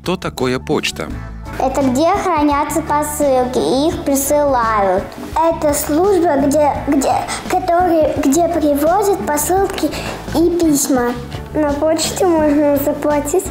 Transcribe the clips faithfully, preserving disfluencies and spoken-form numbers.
Что такое почта? Это где хранятся посылки и их присылают. Это служба, где, где, которые, где привозят посылки и письма. На почте можно заплатить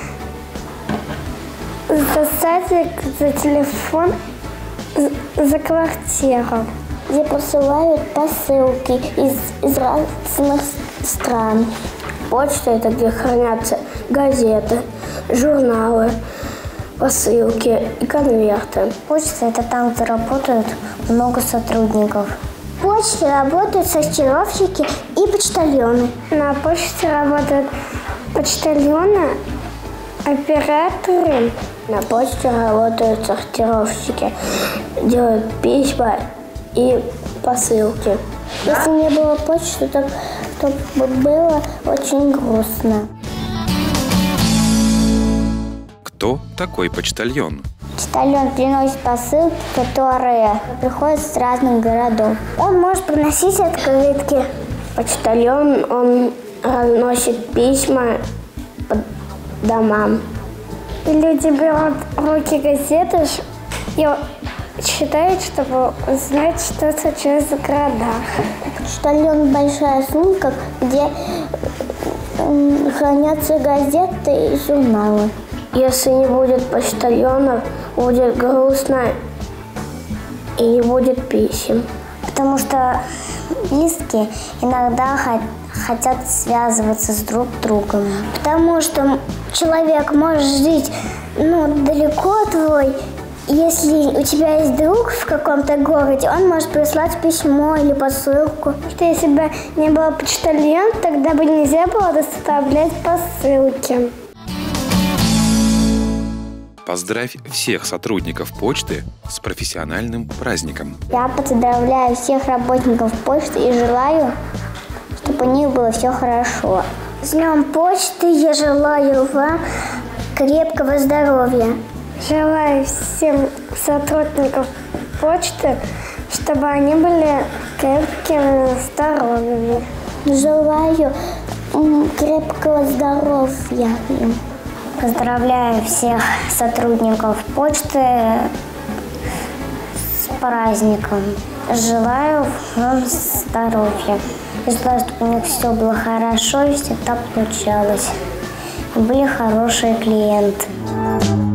за садик, за телефон, за квартиру. Где посылают посылки из, из разных стран. Почта – это где хранятся газеты, журналы, посылки и конверты. Почта – это там, где работают много сотрудников. В почте работают сортировщики и почтальоны. На почте работают почтальоны, операторы. На почте работают сортировщики, делают письма и посылки. Если не было почты, то, то бы было очень грустно. Кто такой почтальон? Почтальон приносит посылки, которые приходят с разных городов. Он может приносить открытки. Почтальон, он разносит письма по домам. Люди берут в руки газеты и читают, чтобы узнать, что случилось в городах. Почтальон – большая сумка, где хранятся газеты и журналы. Если не будет почтальонов, будет грустно и не будет писем. Потому что близкие иногда хотят связываться с друг другом. Потому что человек может жить ну, далеко твой. Если у тебя есть друг в каком-то городе, он может прислать письмо или посылку. Что если бы не было почтальона, тогда бы нельзя было доставлять посылки. Поздравь всех сотрудников почты с профессиональным праздником. Я поздравляю всех работников почты и желаю, чтобы у них было все хорошо. С Днем почты я желаю вам крепкого здоровья. Желаю всем сотрудникам почты, чтобы они были крепкими, здоровыми. Желаю крепкого здоровья им. Поздравляю всех сотрудников почты с праздником. Желаю вам здоровья. Желаю, чтобы у них все было хорошо и всегда получалось. И были хорошие клиенты.